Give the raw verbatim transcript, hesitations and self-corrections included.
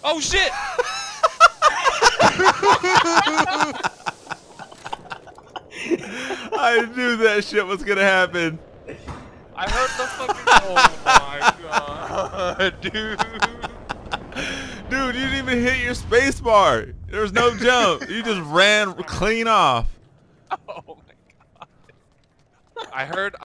Oh shit! I knew that shit was gonna happen. I heard the fucking. Oh my god, dude. Dude, you didn't even hit your space bar. There was no jump. You just ran clean off. Oh my god. I heard.